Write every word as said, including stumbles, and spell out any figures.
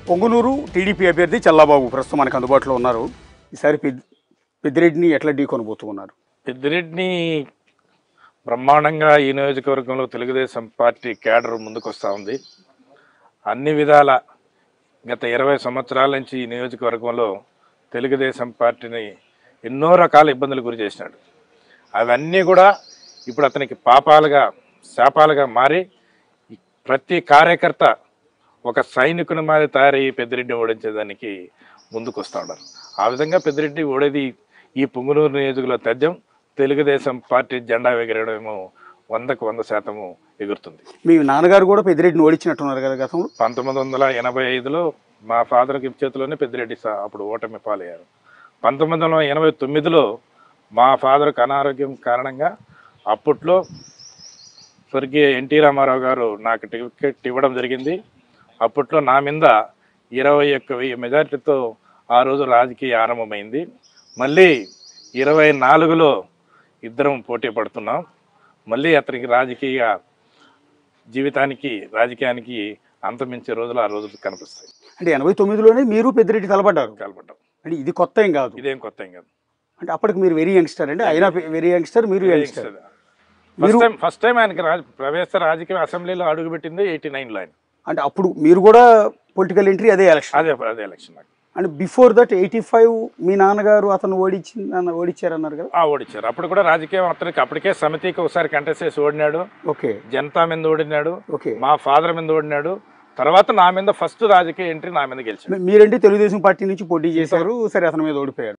Punganur TDP అభ్యర్థి చల్లాబాబు ప్రస్తుతం మనకు అందుబాటులో ఉన్నారు. ఈసారి పెద్దిరెడ్డిని ఎట్లా ఢీకొనబోతున్నారు? పెద్దిరెడ్డిని బ్రహ్మాండంగా ఈ నియోజకవర్గంలో తెలుగుదేశం పార్టీ క్యాడర్ ముందుకు వస్తూ ఉంది. అన్ని విధాల గత ఇరవై సంవత్సరాల నుంచి ఈ నియోజకవర్గంలో తెలుగుదేశం పార్టీని ఎన్నో రకాల ఇబ్బందులు గురి చేసినాడు. అవన్నీ కూడా ఇప్పుడు అతనికి పాపాలుగా శాపాలుగా మారి ప్రతి కార్యకర్త ఒక సైనికుని మాది తయారయ్యి పెద్దిరెడ్డిని ఓడించేదానికి ముందుకు వస్తూ ఉన్నారు. ఆ విధంగా పెద్దిరెడ్డి ఓడేది ఈ పొంగునూరు నియోజకవర్గంలో తథ్యం. తెలుగుదేశం పార్టీ జెండా ఎగరేయడమేమో వందకు వంద శాతము ఎగురుతుంది. మీ నాన్నగారు కూడా పెద్దిరెడ్డిని ఓడించినట్టున్నారు కదా గతంలో. పంతొమ్మిది వందల ఎనభై ఐదులో మా ఫాదర్కి చేతిలోనే పెద్దిరెడ్డి అప్పుడు ఓటమి పాలయ్యారు. పంతొమ్మిది వందల ఎనభై తొమ్మిదిలో మా ఫాదర్కి అనారోగ్యం కారణంగా అప్పట్లో స్వర్గీయ ఎన్టీ రామారావు గారు నాకు టికెట్ ఇవ్వడం జరిగింది. అప్పట్లో నా మీద ఇరవై ఒక్క వెయ్యి మెజార్టీతో ఆ రోజు రాజకీయ ఆరంభమైంది. మళ్ళీ ఇరవై నాలుగులో ఇద్దరం పోటీ పడుతున్నాం. మళ్ళీ అతనికి రాజకీయ జీవితానికి రాజకీయానికి అంతమించే రోజులు ఆ రోజులు కనిపిస్తాయి. అంటే ఎనభై తొమ్మిదిలోనే మీరు పెద్దిరెడ్డి తలపడ్డారు. కలపడ్డాం. అంటే ఇది కొత్త ఏం కాదు. ఇదేం కొత్త ఏం కాదు. అంటే అప్పటికి మీరు వెరీ యంగ్స్టర్ అండి. అయినా వెరీ యంగ్స్టర్, మీరు youngster. First time first time ఆయనకి రాజ ప్రవేశ రాజకీయ అసెంబ్లీలో అడుగుపెట్టింది ఎయిటీ నైన్లో ఆయన. అంటే అప్పుడు మీరు కూడా పొలిటికల్ ఎంట్రీ అదే ఎలక్షన్. అదే అదే ఎలక్షన్. అంటే బిఫోర్ దట్ ఎయిటీ ఫైవ్ మీ నాన్నగారు అతను ఓడించి ఓడించారన్నారు కదా. ఓడించారు. అప్పుడు కూడా రాజకీయం అతనికి అప్పటికే సమితికి ఒకసారి కంటెస్ట్ చేసి ఓడినాడు. ఓకే. జనతా మీద ఓడినాడు. ఓకే. మా ఫాదర్ మీద ఓడినాడు. తర్వాత నా మీద ఫస్ట్ రాజకీయ ఎంట్రీ నా మీద గెలిచాడు. మీరంటే తెలుగుదేశం పార్టీ నుంచి పోటీ చేశారు. సరే, అతని మీద ఓడిపోయారు.